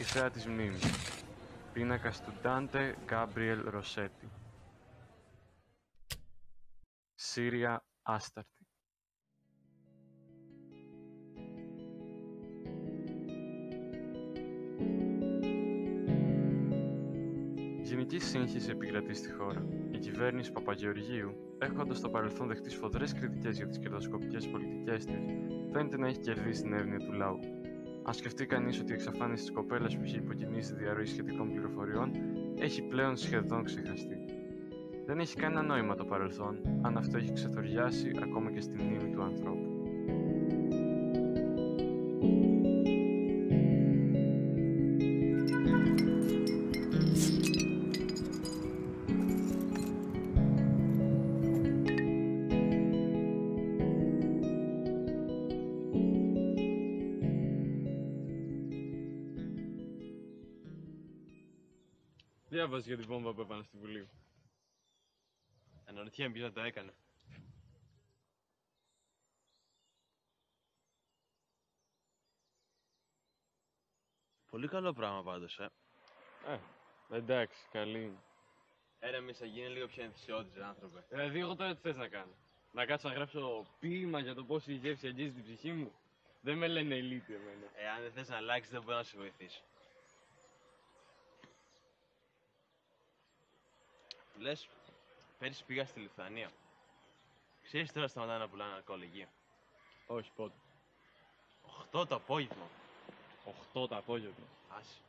Οδυσσέα της μνήμης. Πίνακας του Ντάντε Γκάμπριελ Ροσέτη. Σύρια άσταρτη. Γενική σύγχυση επικρατεί στη χώρα. Η κυβέρνηση Παπαγεωργίου, έχοντας στο παρελθόν δεχτεί σφοδρές κριτικές για τις κερδοσκοπικές πολιτικές της, φαίνεται να έχει κερδίσει την εύνοια του λαού. Αν σκεφτεί κανείς ότι η εξαφάνιση της κοπέλας που είχε υποκινήσει τη διαρροή σχετικών πληροφοριών έχει πλέον σχεδόν ξεχαστεί. Δεν έχει κανένα νόημα το παρελθόν, αν αυτό έχει ξεθοριάσει ακόμα και στη μνήμη του ανθρώπου. Διάβασε για την βόμβα που έπανε στη Βουλή. Αναρωτιέμαι ποιος να το έκανε. Πολύ καλό πράγμα πάντως, Εντάξει, καλή είναι. Έρεμισα, γίνει λίγο πιο ενθουσιώδης, άνθρωπε. Δηλαδή, εγώ τώρα τι θες να κάνω? Να κάτσω να γράψω ποίημα για το πώς η γεύση αγγίζει την ψυχή μου? Δεν με λένε ηλίθιο εμένα. Αν δεν θες να αλλάξεις, δεν μπορώ να σε βοηθήσω. Λες, πέρυσι πήγα στη Λιθουανία. Ξέρεις τώρα σταματάνε να πουλάνε αλκοολικοί? Όχι, πότε? 8 το απόγευμα. 8 το απόγευμα. Άσε.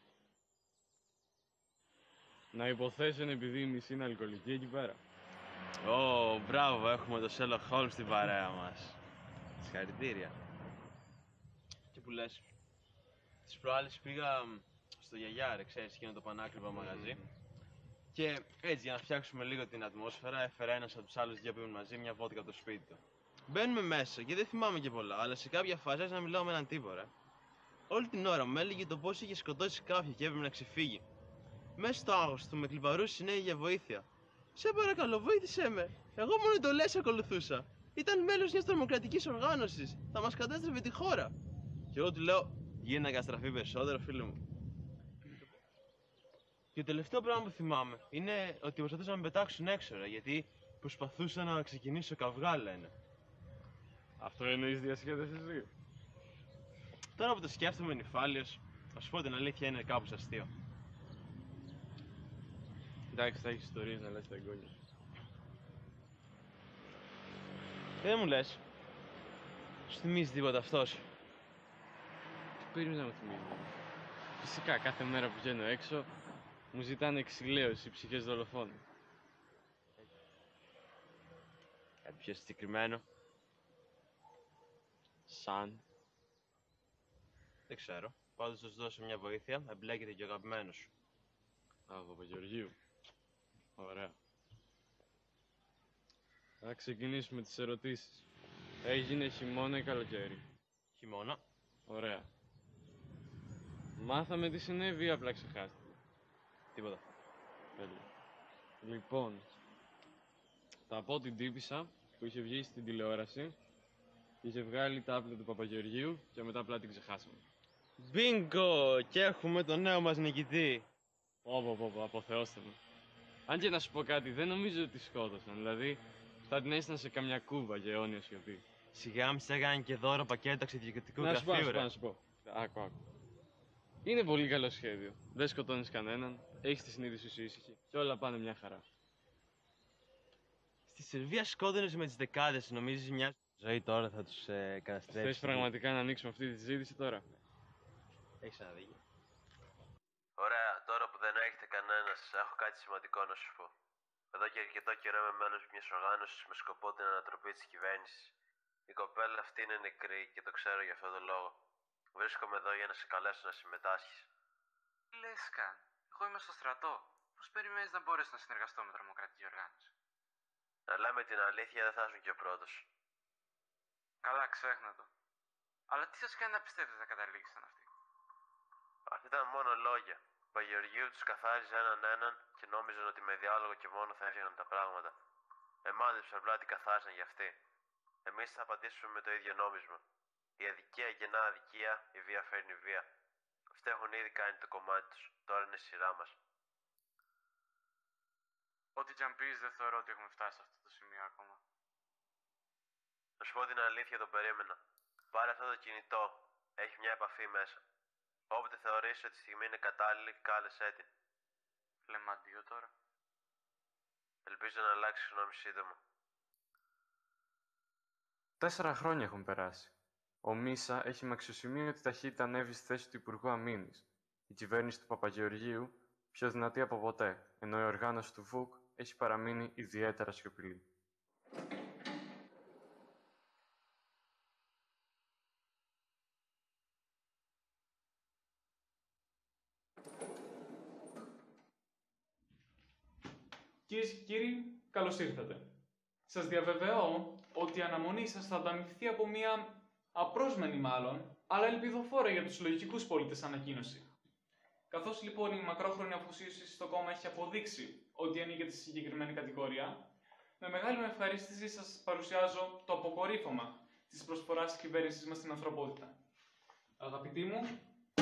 Να υποθέσουν επειδή η μισή είναι αλκοολική εκεί πέρα. Μπράβο, έχουμε το Sherlock Holmes στην παρέα μας. Συγχαρητήρια. Και που λες, τις προάλλες πήγα στο Γιαγιάρε, ξέρεις, εκείνο το πανάκριβο μαγαζί. Και έτσι, για να φτιάξουμε λίγο την ατμόσφαιρα, έφερα ένας από τους άλλους δύο που ήμουν μαζί μια βότκα από το σπίτι του. Μπαίνουμε μέσα και δεν θυμάμαι και πολλά, αλλά σε κάποια φάση να μιλάω με έναν τύπο, ρε. Όλη την ώρα μου έλεγε το πώς είχε σκοτώσει κάποιον και έπρεπε να ξεφύγει. Μέσα στο άγχος του με κλιπαρούσε συνέχεια για βοήθεια. Σε παρακαλώ, βοήθησέ με. Εγώ μόνο εντολές ακολουθούσα. Ήταν μέλος μιας τρομοκρατικής οργάνωσης. Θα μας κατέστρεφε τη χώρα. Και εγώ του λέω, γίνει να καταστραφεί περισσότερο, φίλε μου. Και το τελευταίο πράγμα που θυμάμαι είναι ότι προσπαθούσαν να με πετάξουν έξω, ρε, γιατί προσπαθούσα να ξεκινήσω καυγά, λένε. Αυτό εννοείς διασκέδασης λίγο? Τώρα που το σκέφτομαι νυφάλιος, να σου πω την αλήθεια, είναι κάπως αστείο. Εντάξει, θα έχεις ιστορίες να λες στα εγγόνια. Δεν μου λες, σου θυμίζει τίποτα αυτός? Τι περίμενα να μου θυμίζει? Φυσικά, κάθε μέρα που βγαίνω έξω μου ζητάνε εξηλαίωση οι ψυχές δολοφόνων. Κάτι πιο συγκεκριμένο? Σαν? Δεν ξέρω. Πάντως θα σου δώσω μια βοήθεια, εμπλέκεται και ο αγαπημένος σου. Από Παπαγεωργίου. Ωραία. Θα ξεκινήσουμε τις ερωτήσεις. Έγινε χειμώνα ή καλοκαίρι? Χειμώνα. Ωραία. Μάθαμε τι συνέβη ή απλά ξεχάστηκε? Τίποτα. Τέλεια. Λοιπόν, θα πω την τύπισσα που είχε βγει στην τηλεόραση, είχε βγάλει τα άπλυτα του Παπαγεωργίου και μετά απλά την ξεχάσαμε. Μπίνγκο! Και έχουμε τον νέο μας νικητή. Αποθεώστε με. Αν και να σου πω κάτι, δεν νομίζω ότι τη σκότωσαν. Δηλαδή, θα την έστειλαν σε καμιά κούβα για αιώνια σιωπή. Σιγά μη σε έκανε και δώρο πακέτο ταξιδιωτικού γραφείου, ρε. Να σου πω. Άκου. Είναι πολύ καλό σχέδιο. Δεν σκοτώνεις κανέναν, έχεις τη συνείδησή σου ήσυχη και όλα πάνε μια χαρά. Στη Σερβία σκότωνες με τις δεκάδες, νομίζεις μια ζωή τώρα θα τους καταστρέψει? Θες πραγματικά να ανοίξουμε αυτή τη συζήτηση τώρα? Έχεις ένα δίκιο. Ωραία, τώρα που δεν έχετε κανένας, έχω κάτι σημαντικό να σου πω. Εδώ και αρκετό καιρό είμαι μέλος μιας οργάνωσης με σκοπό την ανατροπή της κυβέρνησης. Η κοπέλα αυτή είναι νεκρή και το ξέρω για αυτόν τον λόγο. Βρίσκομαι εδώ για να σε καλέσω να συμμετάσχεις. Λες καν. Εγώ είμαι στο στρατό. Πώς περιμένεις να μπορέσω να συνεργαστώ με τρομοκρατική οργάνωση? Να λέμε την αλήθεια, δεν θα ήσουν και ο πρώτος. Καλά, ξέχνα το. Αλλά τι σας κάνει να πιστεύετε θα καταλήξαν αυτοί? Αυτά ήταν μόνο λόγια. Ο Παγεωργίου τους καθάριζε έναν και νόμιζαν ότι με διάλογο και μόνο θα έφυγαν τα πράγματα. Εμάδεψαν απλά τι καθάρισαν για αυτοί. Εμείς θα απαντήσουμε με το ίδιο νόμισμα. Η αδικία γεννά αδικία, η βία φέρνει βία. Αυτοί έχουν ήδη κάνει το κομμάτι τους. Τώρα είναι η σειρά μας. Ό,τι κι αν πεις, δεν θεωρώ ότι έχουμε φτάσει σε αυτό το σημείο ακόμα. Να σου πω την αλήθεια, τον περίμενα. Πάρε αυτό το κινητό. Έχει μια επαφή μέσα. Όποτε θεωρήσεις ότι η στιγμή είναι κατάλληλη, κάλεσέ την. Φλεμαντίο τώρα. Ελπίζω να αλλάξει γνώμη σύντομα. 4 χρόνια έχουν περάσει. Ο Μίσα έχει με αξιοσημείωτη ταχύτητα ανέβει στη θέση του Υπουργού Αμήνης. Η κυβέρνηση του Παπαγεωργίου πιο δυνατή από ποτέ, ενώ η οργάνωση του ΒΟΚ έχει παραμείνει ιδιαίτερα σιωπηλή. Κυρίες και κύριοι, καλώς ήρθατε. Σας διαβεβαιώ ότι η αναμονή σας θα ανταμυφθεί από μια απρόσμενη μάλλον, αλλά ελπιδοφόρα για τους συλλογικούς πολίτες ανακοίνωση. Καθώς λοιπόν η μακρόχρονη αφοσίωση στο κόμμα έχει αποδείξει ότι ανήκετε στη συγκεκριμένη κατηγορία, με μεγάλη μου ευχαρίστηση σας παρουσιάζω το αποκορύφωμα της προσφοράς της κυβέρνησης μας στην ανθρωπότητα. Αγαπητοί μου,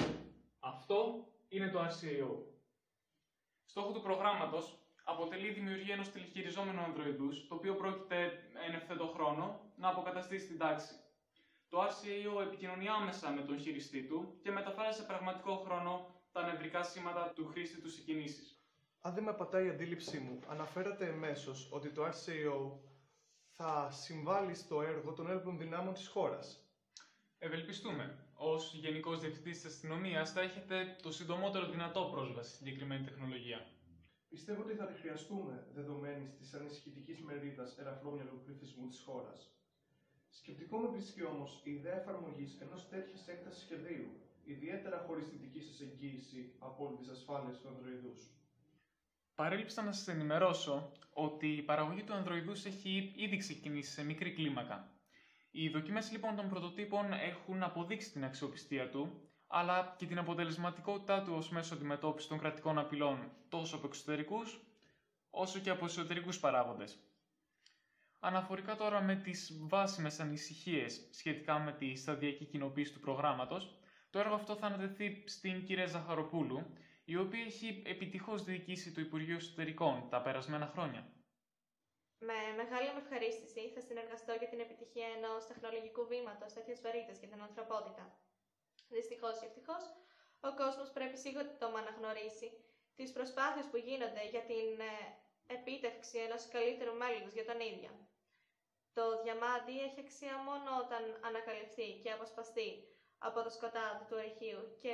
αυτό είναι το RCAO. Στόχο του προγράμματος αποτελεί η δημιουργία ενός τηλεχειριζόμενου ανδροειδούς, το οποίο πρόκειται εν ευθέτω χρόνο να αποκαταστήσει την τάξη. Το RCAO επικοινωνεί άμεσα με τον χειριστή του και μεταφέρει σε πραγματικό χρόνο τα νευρικά σήματα του χρήστη του σε κινήσεις. Αν δεν με απατάει η αντίληψή μου, αναφέρατε εμέσως ότι το RCAO θα συμβάλλει στο έργο των έλπλων δυνάμων της χώρας. Ευελπιστούμε. Ως Γενικός Διευθυντής της Αστυνομίας θα έχετε το συντομότερο δυνατό πρόσβαση στη συγκεκριμένη τεχνολογία. Πιστεύω ότι θα τη χρειαστούμε δεδομένης της ανησυχητικής μερίδας ελαφρόμυαλου πληθυσμού της χώρας. Σκεπτικό με βρίσκει όμως η ιδέα εφαρμογής ενός τέτοιας έκτασης σχεδίου, ιδιαίτερα χωρίς τη δική σας εγγύηση απόλυτης ασφάλειας του ανδροειδούς. Παρέλειψα να σας ενημερώσω ότι η παραγωγή του ανδροειδούς έχει ήδη ξεκινήσει σε μικρή κλίμακα. Οι δοκιμές λοιπόν των πρωτοτύπων έχουν αποδείξει την αξιοπιστία του, αλλά και την αποτελεσματικότητά του ως μέσο αντιμετώπισης των κρατικών απειλών τόσο από εξωτερικούς όσο και από εσωτερικούς παράγοντες. Αναφορικά τώρα με τις βάσιμες ανησυχίες σχετικά με τη σταδιακή κοινοποίηση του προγράμματος, το έργο αυτό θα ανατεθεί στην κυρία Ζαχαροπούλου, η οποία έχει επιτυχώς διοικήσει το Υπουργείο Εσωτερικών τα περασμένα χρόνια. Με μεγάλη μου ευχαρίστηση θα συνεργαστώ για την επιτυχία ενός τεχνολογικού βήματος τέτοιας βαρύτητας για την ανθρωπότητα. Δυστυχώς ή ευτυχώς, ο κόσμος πρέπει σύντομα να γνωρίσει τις προσπάθειες που γίνονται για την επίτευξη ενός καλύτερου μέλλοντος για τον ίδιο. Το διαμάντι έχει αξία μόνο όταν ανακαλυφθεί και αποσπαστεί από το σκοτάδι του αρχείου και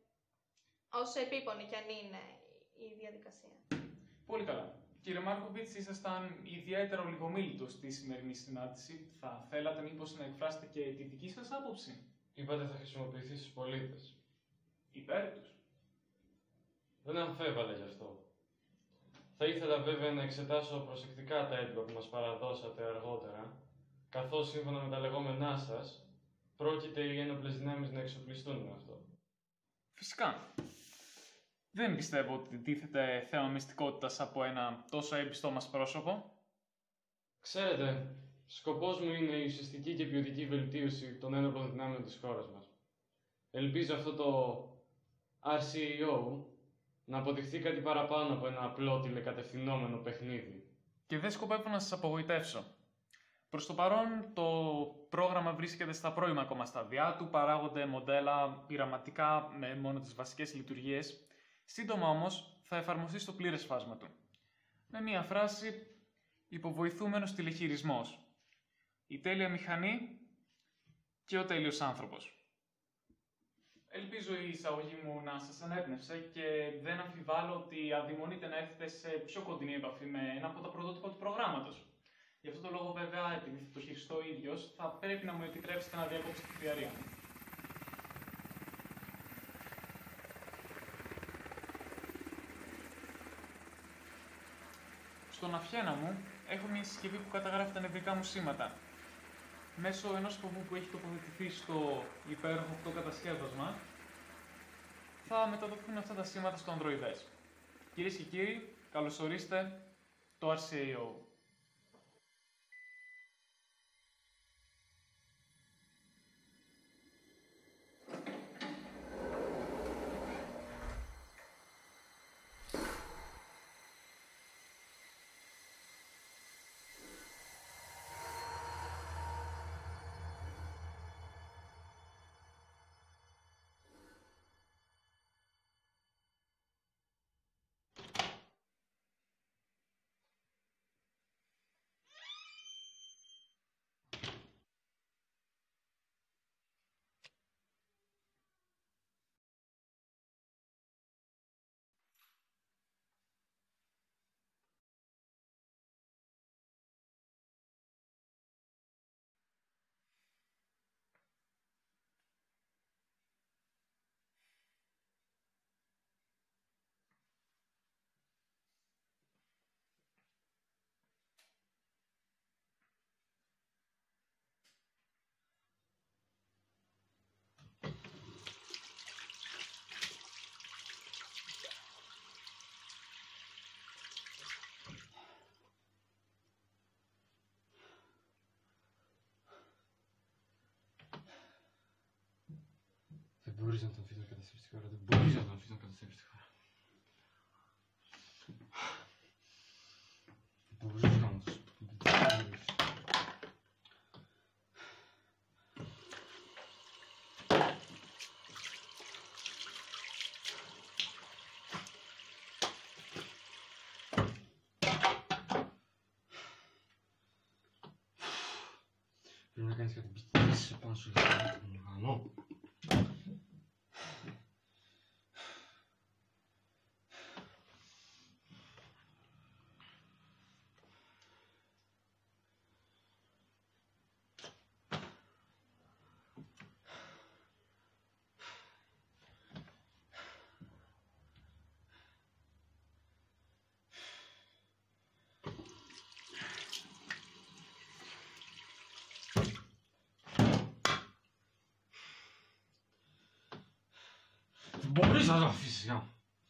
όσο επίπονη κι αν είναι η διαδικασία. Πολύ καλά. Κύριε Μάρκοβιτς, ήσασταν ιδιαίτερα ολιγομίλητος στη σημερινή συνάντηση. Θα θέλατε μήπως να εκφράσετε και τη δική σας άποψη? Είπατε θα χρησιμοποιηθεί στους πολίτες. Υπέρ τους. Δεν αμφέβαλα γι' αυτό. Θα ήθελα βέβαια να εξετάσω προσεκτικά τα έντυπα που μας παραδώσατε αργότερα, καθώς σύμφωνα με τα λεγόμενά σας, πρόκειται οι ένοπλες δυνάμεις να εξοπλιστούν με αυτό. Φυσικά. Δεν πιστεύω ότι τίθεται θέμα μυστικότητας από ένα τόσο έμπιστό μας πρόσωπο. Ξέρετε, σκοπός μου είναι η ουσιαστική και ποιοτική βελτίωση των ένοπλων δυνάμεων της χώρας μας. Ελπίζω αυτό το RCAO να αποδειχθεί κάτι παραπάνω από ένα απλό τηλεκατευθυνόμενο παιχνίδι. Και δεν σκοπεύω να σας απογοητεύσω. Προς το παρόν, το πρόγραμμα βρίσκεται στα πρώιμα ακόμα στάδια του, παράγονται μοντέλα πειραματικά με μόνο τις βασικές λειτουργίες. Σύντομα όμως θα εφαρμοστεί στο πλήρες φάσμα του. Με μία φράση, υποβοηθούμενος τηλεχειρισμός. Η τέλεια μηχανή και ο τέλειος άνθρωπος. Ελπίζω η εισαγωγή μου να σας ανέπνευσε και δεν αμφιβάλλω ότι αδειμονείτε να έρθετε σε πιο κοντινή επαφή με ένα από τα πρωτότυπα του προγράμματος. Γι' αυτό το λόγο, βέβαια, επειδή θα το χειριστώ ίδιος, θα πρέπει να μου επιτρέψετε να διακόψω τη φιαρία μου. Στον αφιένα μου έχω μια συσκευή που καταγράφει τα νευρικά μου σήματα. Μέσω ενός φοβού που έχει τοποθετηθεί στο υπέροχο αυτό κατασκεύασμα, θα μεταδοθούν αυτά τα σήματα στο ανδροειδές. Κυρίες και κύριοι, καλωσορίστε το RCAO. μπορείς να τον αφήσεις να καταστρέψει τη χώρα. Δεν μπορείς να τον αφήσεις να καταστρέψει τη χώρα. Δεν μπορείς να το σου. Πρέπει να κάνεις κάτι μπιτήσεις πάνω σου για να τον οργανώ. Μπορείς να το αφήσεις, για.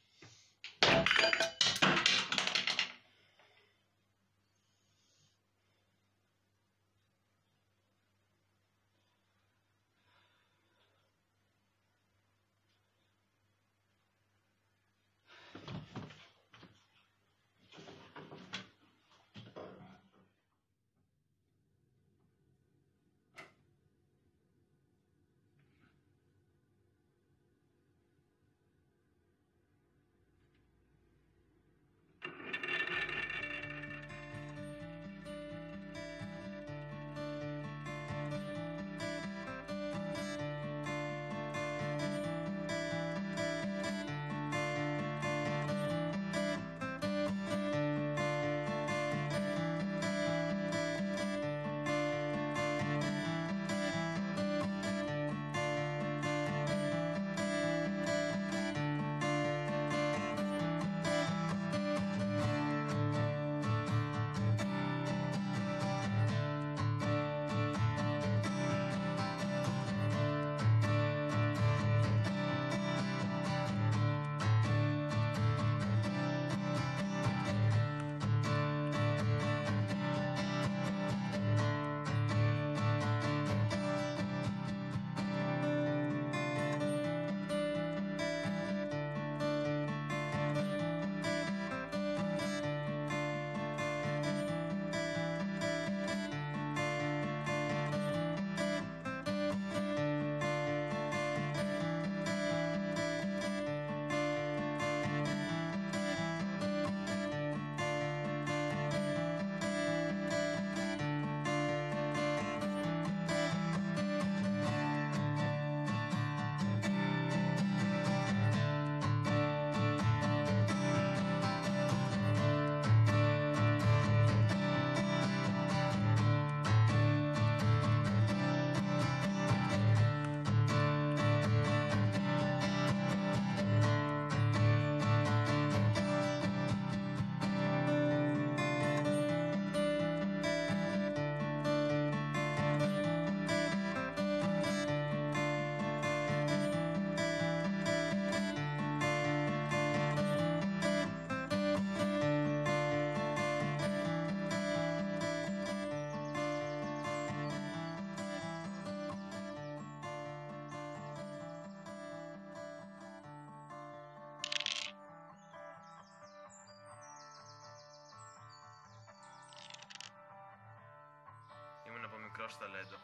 Ήμουν από μικρός ταλέντο.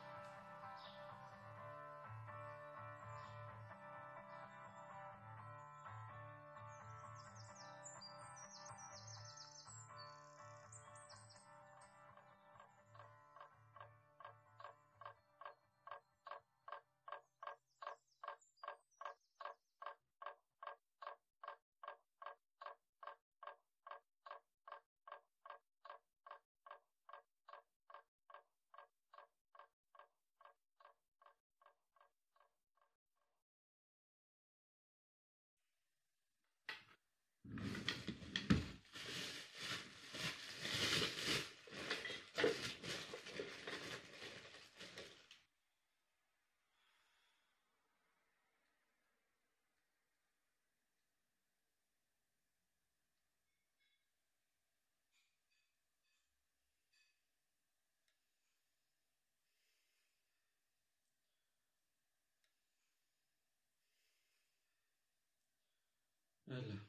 Έλα.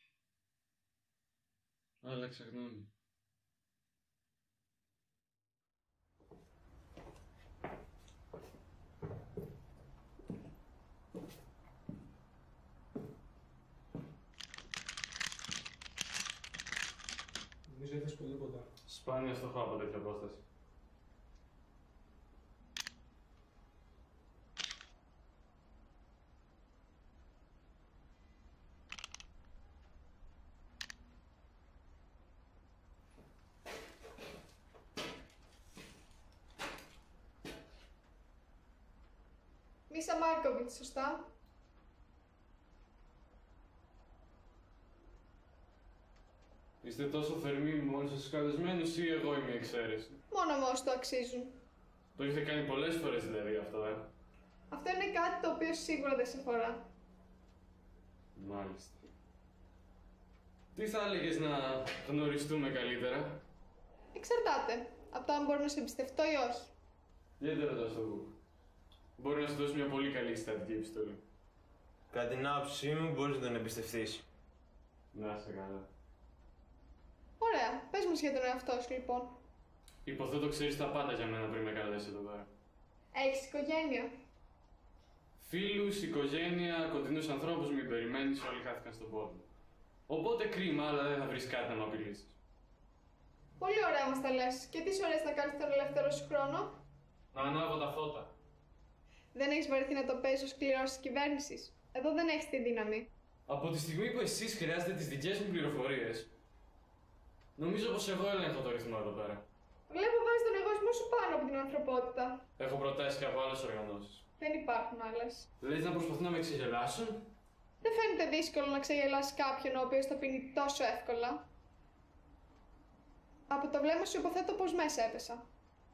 Άλλαξα γνώμη. Νομίζω ήρθες πολύ κοντά. Σπάνια στο έχω από τέτοια απόσταση. Μίσα Μάρκοβιτς, σωστά. Είστε τόσο θερμοί με όλους τους καλεσμένους ή εγώ είμαι η εξαίρεση? Μόνο με όσοι το αξίζουν. Το έχετε κάνει πολλές φορές δηλαδή αυτό, Αυτό είναι κάτι το οποίο σίγουρα δεν σε αφορά. Μάλιστα. Τι θα έλεγες να γνωριστούμε καλύτερα? Εξαρτάται από το αν μπορώ να σε εμπιστευτώ ή όχι. Γιατί δεν ρωτάς τον Κουκ? Μπορεί να σου δώσει μια πολύ καλή συστατική επιστολή. Κατά την άποψή μου, μπορείς να τον εμπιστευτείς. Να είσαι καλά. Ωραία, πες μας για τον εαυτό σου λοιπόν. Υποθέτω ξέρεις τα πάντα για μένα πριν με καλέσει εδώ πέρα. Έχεις οικογένεια? Φίλους, οικογένεια, κοντινούς ανθρώπους, μην περιμένεις, όλοι χάθηκαν στον πόδι. Οπότε κρίμα, αλλά δεν θα βρεις κάτι να με απειλήσεις. Πολύ ωραία μας τα λες. Και τι σου αρέσει να κάνεις τον ελεύθερο σου χρόνο? Να ανάβω τα φώτα. Δεν έχεις βαρεθεί να το παίζεις ως κληρώσεις της κυβέρνησης? Εδώ δεν έχεις τη δύναμη. Από τη στιγμή που εσείς χρειάζετε τις δικές μου πληροφορίες, νομίζω πως εγώ έλεγχω το ρυθμό εδώ πέρα. Βλέπω βάζεις τον εγωισμό σου πάνω από την ανθρωπότητα. Έχω προτάσει και από άλλες οργανώσεις. Δεν υπάρχουν άλλες. Λες να προσπαθούν να με ξεγελάσουν? Δεν φαίνεται δύσκολο να ξεγελάσεις κάποιον ο οποίος το πίνει τόσο εύκολα. Από το βλέμμα σου υποθέτω πως μέσα έπεσα.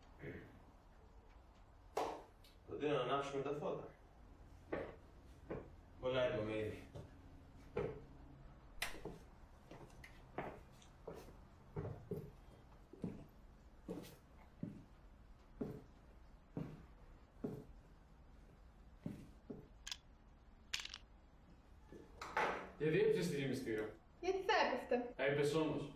Προτείνω να ανάψουμε τα φώτα. Πολλά είπαμε ήδη. Γιατί έπιασες τη γεμιστήρα? Γιατί θα έπεφτε? Έπες όμως.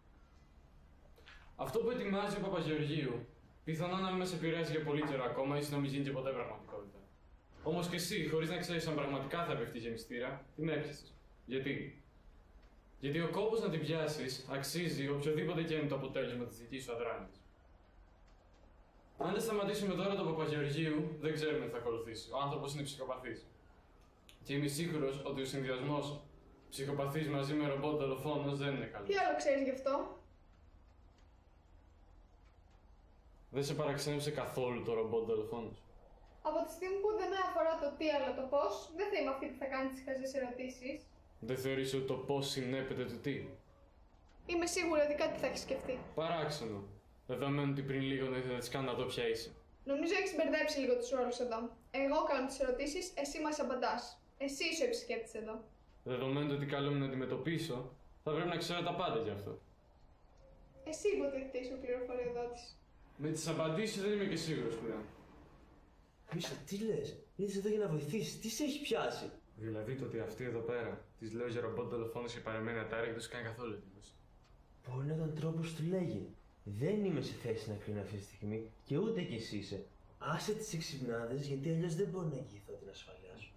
Αυτό που ετοιμάζει ο Παπαγεωργίου, πιθανόν να μην μας επηρεάζει για πολύ καιρό ακόμα, ίσως να μην γίνει και ποτέ πραγματικότητα. Όμως και εσύ, χωρίς να ξέρεις αν πραγματικά θα πέφτει η γεμιστήρα, την έπιασες. Γιατί? Γιατί ο κόπος να την πιάσεις αξίζει οποιοδήποτε και είναι το αποτέλεσμα της δικής σου αδράνειας. Αν δεν σταματήσουμε τώρα τον Παπαγεωργίου, δεν ξέρουμε τι θα ακολουθήσει. Ο άνθρωπος είναι ψυχοπαθής. Και είμαι σίγουρος ότι ο συνδυασμός ψυχοπαθής μαζί με ρομπότ δολοφόνος δεν είναι καλός. Τι άλλο ξέρεις γι' αυτό? Δεν σε παραξένεψε καθόλου το ρομπότ δολοφόνος? Από τη στιγμή που δεν με αφορά το τι αλλά το πώς, δεν θα είμαι αυτή που θα κάνει τις χαζές ερωτήσεις. Δεν θεωρείς ότι το πώς συνέπεται του τι? Είμαι σίγουρη ότι κάτι θα έχει σκεφτεί. Παράξενο. Δεδομένου ότι πριν λίγο δεν ήθελα να της κάνω να δω ποια είσαι. Νομίζω έχεις μπερδέψει λίγο τους ρόλους εδώ. Εγώ κάνω τις ερωτήσεις, εσύ μας απαντάς. Εσύ είσαι ο επισκέπτης εδώ. Δεδομένου ότι καλούμε να αντιμετωπίσω, θα πρέπει να ξέρω τα πάντα γι' αυτό. Εσύ υποτίθεται είσαι ο πληροφοριοδότης. Με τις απαντήσεις δεν είμαι και σίγουρος πλέον. Μίσο, τι λες? Ήρθες εδώ για να βοηθήσεις. Τι σε έχει πιάσει? Δηλαδή το ότι αυτή εδώ πέρα της λέω για ρομπότ δολοφόνος και παρεμένει ατάραχτη δεν σου κάνει καθόλου εντύπωση. Μπορεί να ήταν τρόπος του λέγει. Δεν είμαι σε θέση να κρίνω αυτή τη στιγμή και ούτε κι εσύ είσαι. Άσε τις εξυπνάδες γιατί αλλιώς δεν μπορώ να εγγυηθώ την ασφαλεία σου.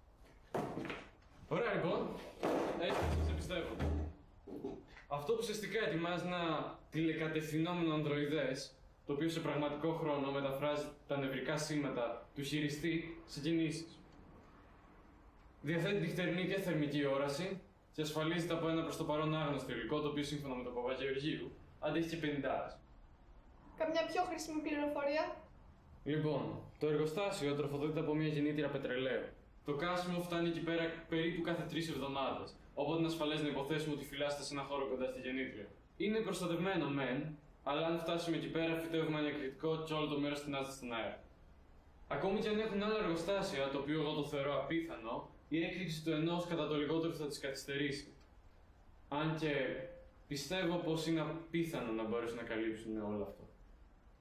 Ωραία λοιπόν. Έτσι, σε πιστεύω. Αυτό που ουσιαστικά ετοιμάζει ένα τηλεκατευθυνόμενο ανδροειδές, το οποίο σε πραγματικό χρόνο μεταφράζει τα νευρικά σήματα του χειριστή σε κινήσεις. Διαθέτει νυχτερινή και θερμική όραση και ασφαλίζεται από ένα προς το παρόν άγνωστο υλικό, το οποίο σύμφωνα με τον Παπαγεωργίου αντέχει και 50. Καμιά πιο χρήσιμη πληροφορία? Λοιπόν, το εργοστάσιο τροφοδοτείται από μια γεννήτρια πετρελαίου. Το καύσιμο φτάνει εκεί πέρα περίπου κάθε 3 εβδομάδες. Οπότε είναι ασφαλές να υποθέσουμε ότι φυλάσσεται σε ένα χώρο κοντά στη γεννήτρια. Είναι προστατευμένο μεν, αλλά αν φτάσουμε εκεί πέρα φυτεύουμε ανιακριτικό και όλο το μέρος τεινάζεται στον αέρα. Ακόμη και αν έχουν άλλα εργοστάσια, το οποίο εγώ το θεωρώ απίθανο, η έκρηξη του ενός κατά το λιγότερο θα τις καθυστερήσει. Αν και πιστεύω πως είναι απίθανο να μπορέσουν να καλύψουν όλο αυτό.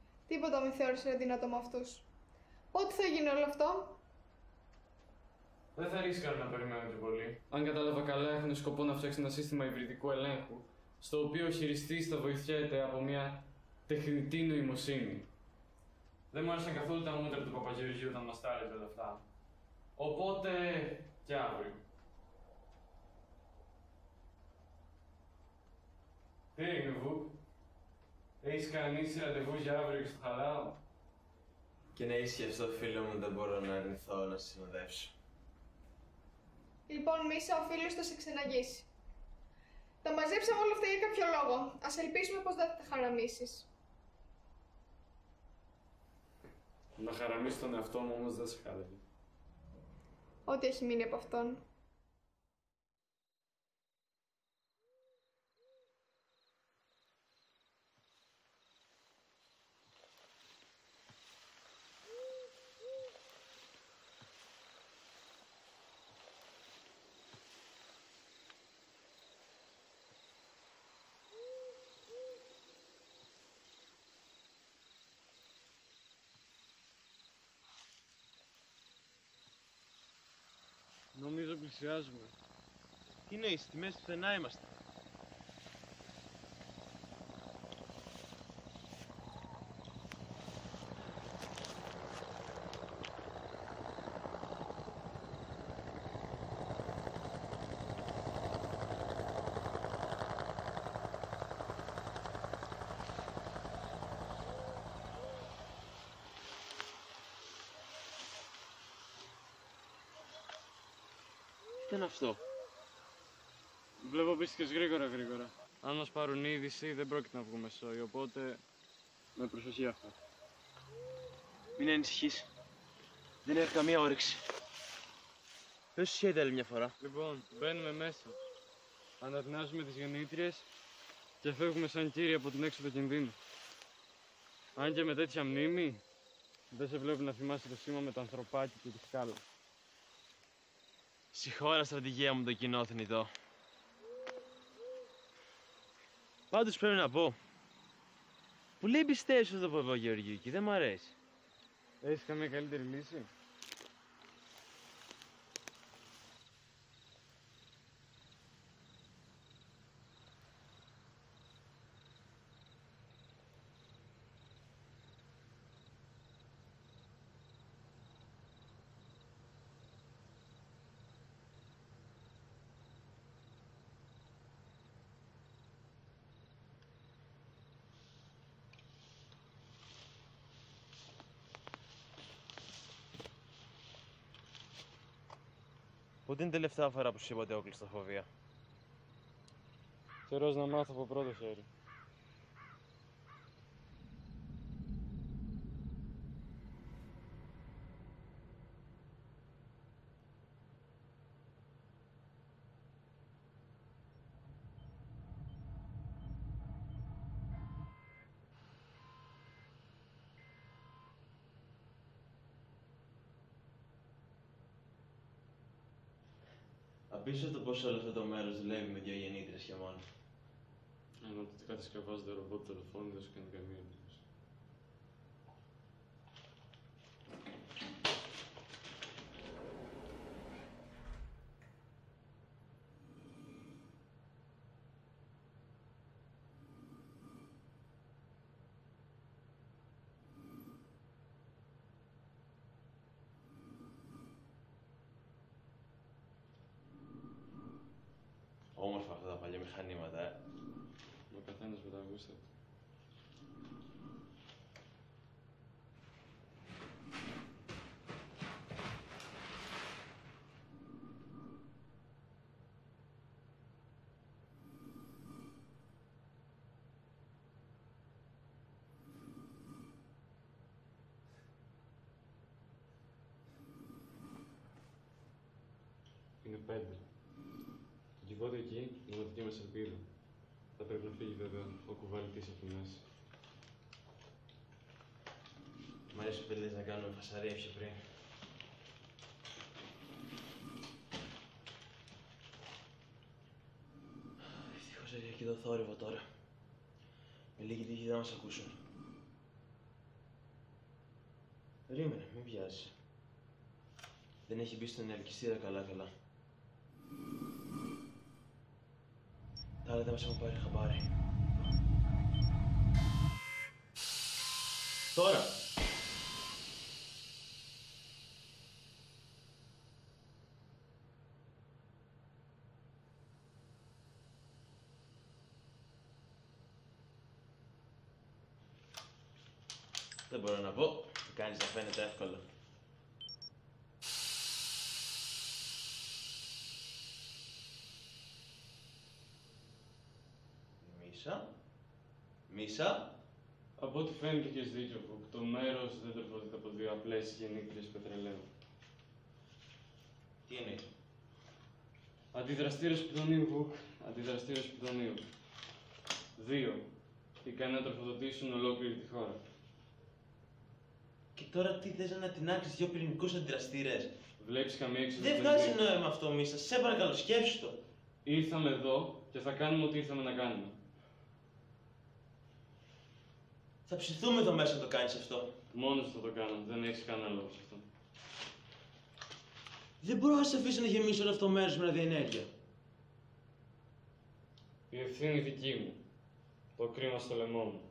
Τίποτα με θεώρησε αδύνατο με αυτούς. Πότε θα γίνει όλο αυτό? Δεν θα ρίσκαρα να περιμένω πιο πολύ. Αν κατάλαβα καλά, έχουν σκοπό να φτιάξουν ένα σύστημα υβριδικού ελέγχου, στο οποίο ο χειριστής θα βοηθιέται από μια τεχνητή νοημοσύνη. Δεν μου άρεσαν καθόλου τα μούτρα του Παπαγεωργίου όταν μας τα έλεγε όλα αυτά. Οπότε και αύριο. Τι είναι, Βουκ? Έχεις κανείς ραντεβού για αύριο και στο χαλάω? Και να ίσχυε αυτό, φίλο μου, δεν μπορώ να αρνηθώ να σε συνοδεύσω. Λοιπόν, Μίσα, ο φίλος θα σε ξεναγήσει. Τα μαζέψαμε όλα αυτά για κάποιο λόγο. Ας ελπίσουμε πως δεν θα τα χαραμίσεις. Να χαραμίσω τον εαυτό μου όμως δεν σε χάρηκε. Ό,τι έχει μείνει από αυτόν. Νομίζω πλησιάζουμε. Τι είναι, στη μέση του πουθενά είμαστε. Τι είναι αυτό? Βλέπω πίστηκες γρήγορα. Αν μας πάρουν είδηση δεν πρόκειται να βγούμε σόι, οπότε με προσοχή αυτά. Μην ανησυχείς. Δεν έχω καμία όρεξη. Πες σου σχέδια άλλη μια φορά. Λοιπόν, μπαίνουμε μέσα. Ανατινάζουμε τις γεννήτριες και φεύγουμε σαν κύριοι από την έξοδο κινδύνου. Αν και με τέτοια μνήμη, δεν σε βλέπω να θυμάσαι το σήμα με το ανθρωπάκι και τη σκάλα. Συγχώρα, στρατηγία μου, το κοινό θνητό. Πάντως πρέπει να πω. Πολύ εμπιστεύεσαι αυτό το Παπαγεωργίου και δεν μ' αρέσει. Έχεις καμία καλύτερη λύση? Πότε είναι η τελευταία φορά που σου είπα ότι έχω κλειστοφοβία? Καιρός να μάθω από πρώτο χέρι. Απίστευτο πως όλο αυτό το μέρος δουλεύει με δύο γεννήτριες και μόνο. Αν ότι κατασκευάζονται ρομπότ τηλεφώνου δεν σου κάνει καμία εντύπωση. Όμορφα αυτά τα παλιά μηχανήματα, Ο καθένας με τα γούστα του. Είναι 5. Το κυβότιο εκεί είναι η μοναδική μας ελπίδα. Θα πρέπει να φύγει βέβαια ο κουβαλητής από τη μέση. μ' αρέσει που θέλεις να κάνουμε φασαρία πιο πριν. Ευτυχώς έχει εκεί το θόρυβο τώρα. Με λίγη τύχη δεν μας ακούσουν. Περίμενε, μην βιάζεσαι. Δεν έχει μπει στην ελκυστήρα καλά. Τα άλλα δεν μας έχουν πάρει χαμπάρι. Τώρα! Δεν μπορώ να πω, το κάνεις να φαίνεται εύκολο. Μίσα. Από ό,τι φαίνεται και έχεις δίκιο, Βουκ. Το μέρος δεν τροφοδοτείται από δύο απλές γεννήτριες πετρελαίου. Τι εννοείς? Αντιδραστήρες πιτονίου, Βουκ. Αντιδραστήρες πιτονίου. 2. Ικανοί να τροφοδοτήσουν ολόκληρη τη χώρα. Και τώρα τι θες να τεινάξεις δυο πυρηνικούς αντιδραστήρες? Βλέπεις καμία έξοδο? Δεν βγάζει νόημα αυτό, Μίσα. Σε παρακαλώ, σκέψου το. Ήρθαμε εδώ και θα κάνουμε ό,τι ήρθαμε να κάνουμε. Θα ψηθούμε εδώ μέσα να το κάνεις αυτό. Μόνος θα το κάνω. Δεν έχεις κανένα λόγο σε αυτό. Δεν μπορώ να σε αφήσω να γεμίσει όλο αυτό το μέρος με ραδιενέργεια. Η ευθύνη δική μου. Το κρίμα στο λαιμό μου.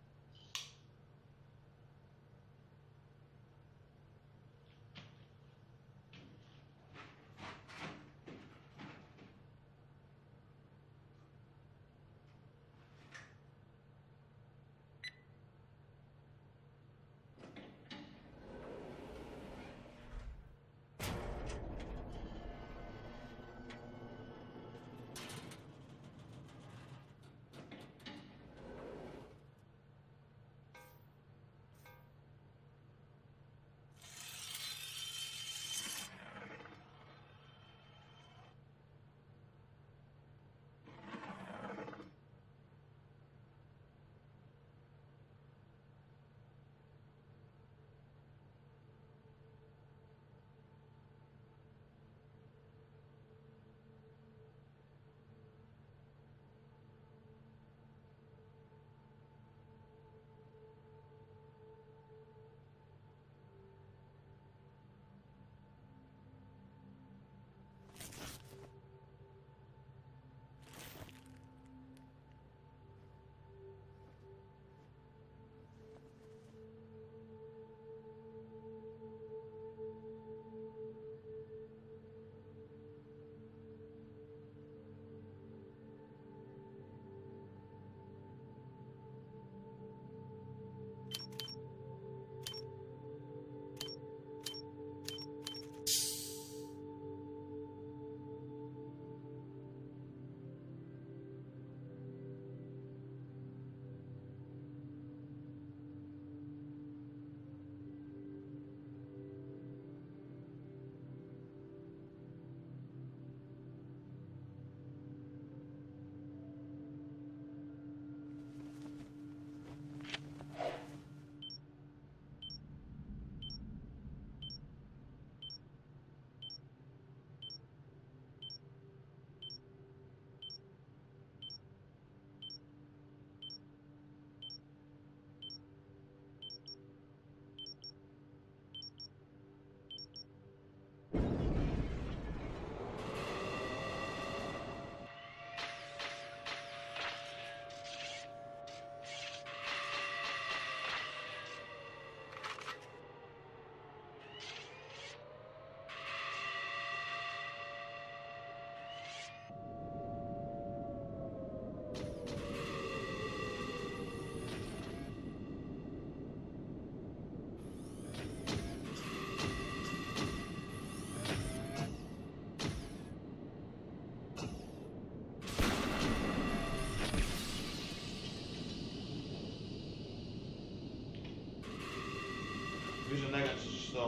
Νομίζω να έκανες το σωστό.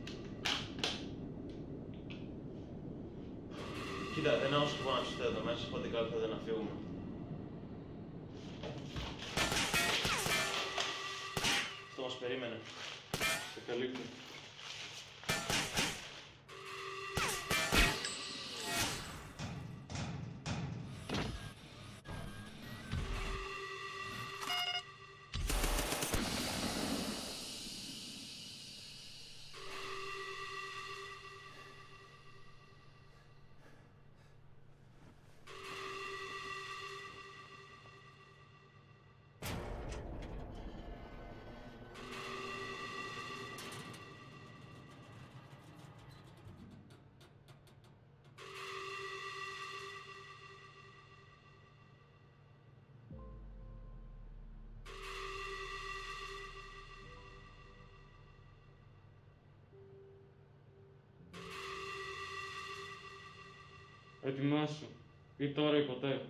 Κοίτα, δεν έχω σκοπό να ψηθώ εδώ μέσα, οπότε καλό θα ήταν να φύγουμε. Αυτό μας περίμενε. Σε καλύπτω. Ετοιμάσου. Ή τώρα ή ποτέ.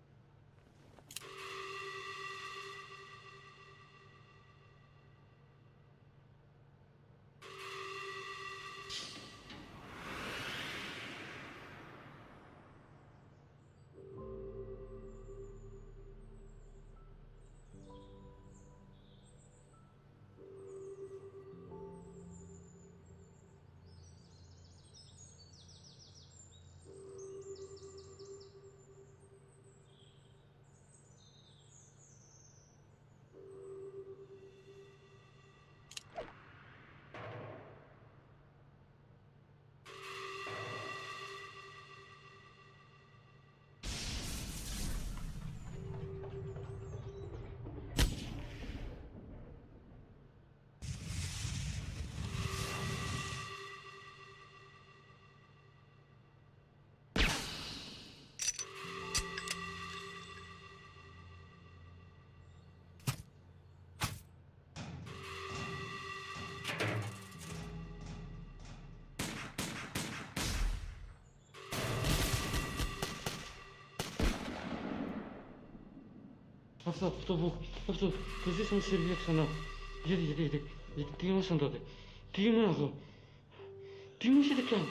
Αυτό, το ζήσαμε σε Σερβία ξανά. Γιατί τι ήμασταν τότε. Τι ήμουν εδώ. Τι μου έχετε κάνει.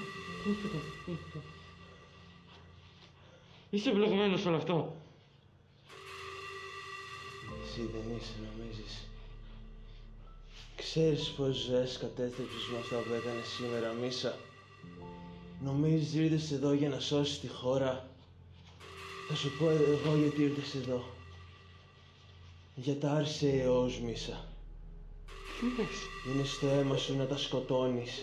Είσαι εμπλεγμένος σε όλα αυτά. Εσύ δεν είσαι, νομίζεις. Ξέρεις πόσες ζωές κατέστρεψες με αυτά που έκανες σήμερα, Μίσα. Νομίζεις ήρθες εδώ για να σώσεις τη χώρα. Θα σου πω εγώ γιατί ήρθες εδώ. Για τα Αρσέος, Μίσα. Είναι στο αίμα σου να τα σκοτώνεις.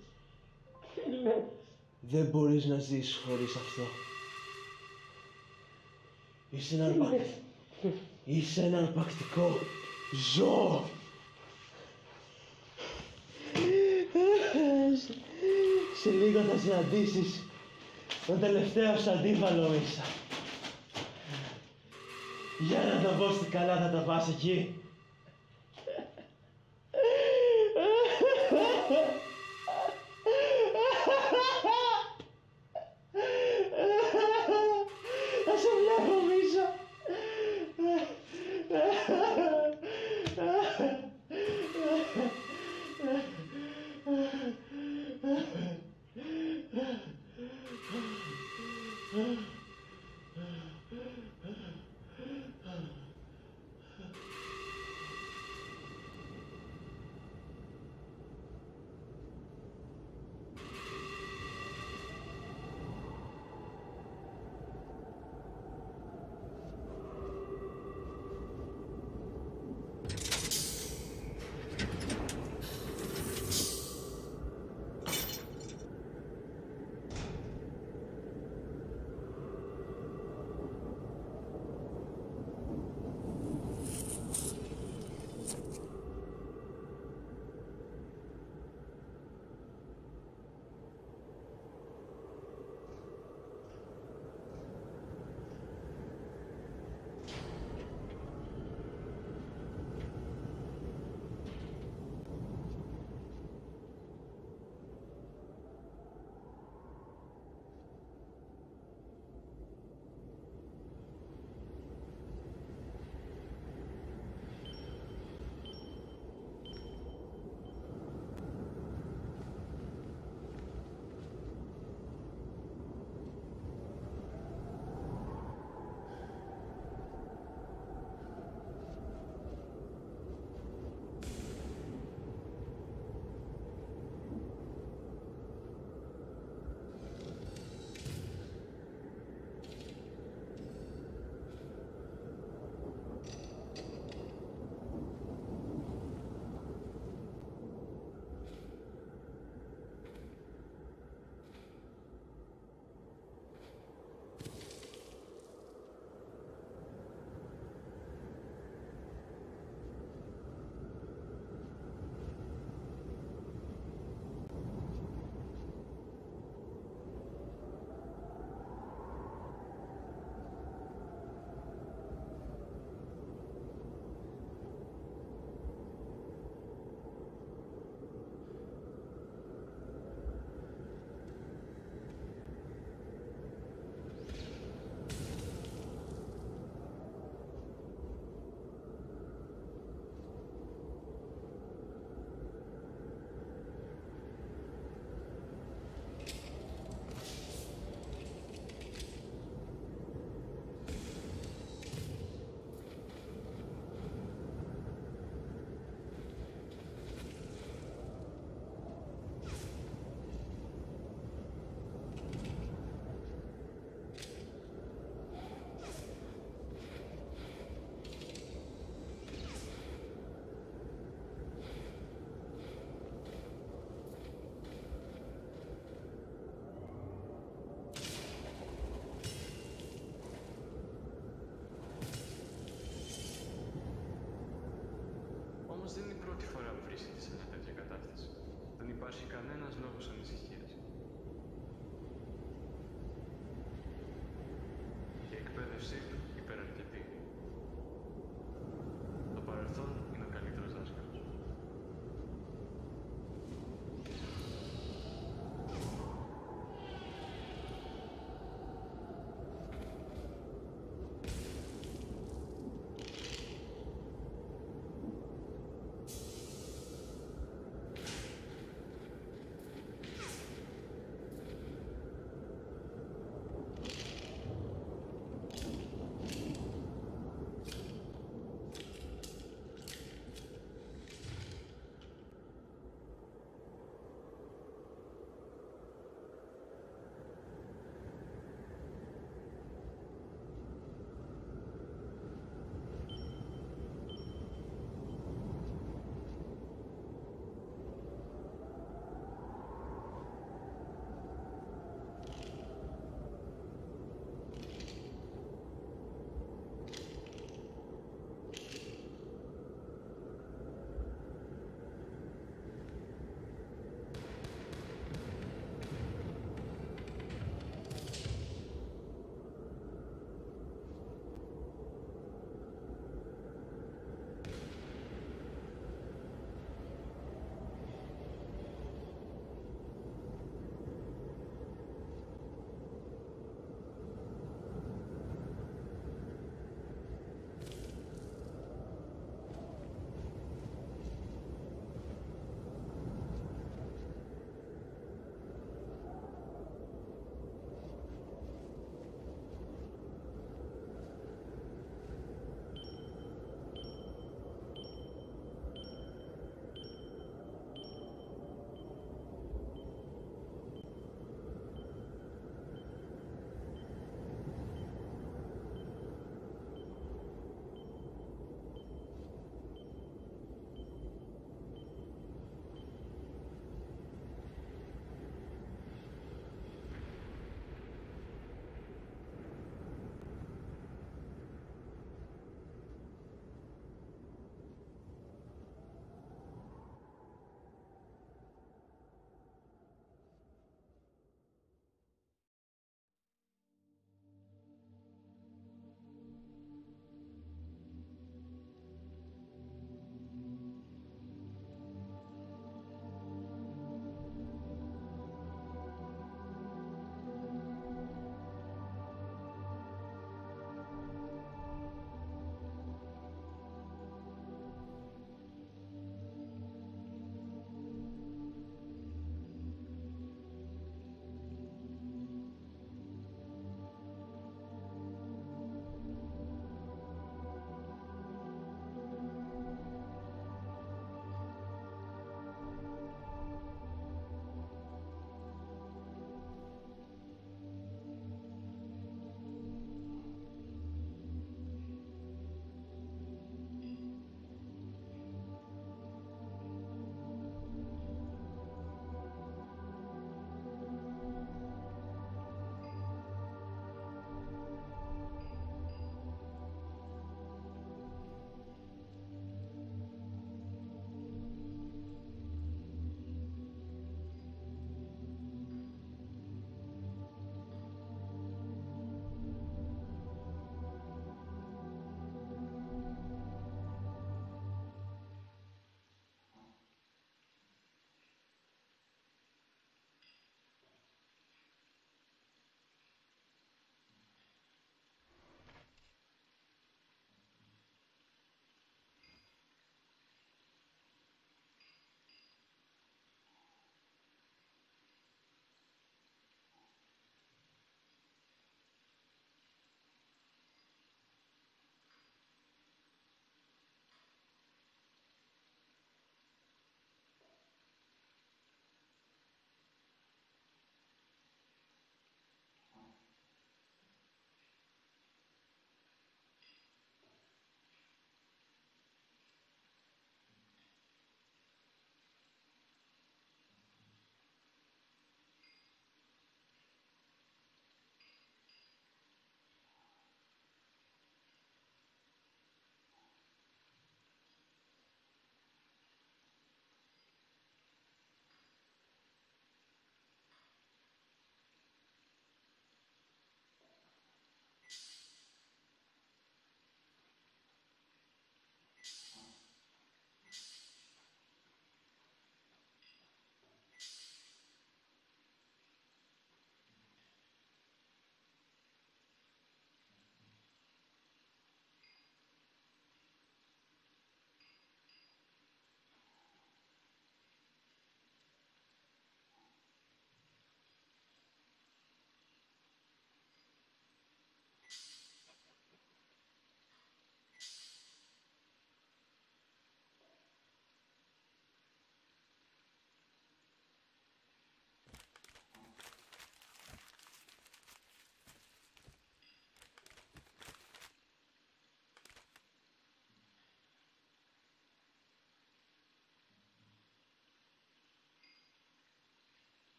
Δεν μπορείς να ζήσεις χωρίς αυτό. Είσαι ένα αρπακτικό ζώο. Σε λίγο θα συναντήσεις τον τελευταίο σου αντίπαλο, Μίσα. Για να το πω τι καλά θα τα πας εκεί. Θα σε βλέπω, Μίσα. εκπαίδευση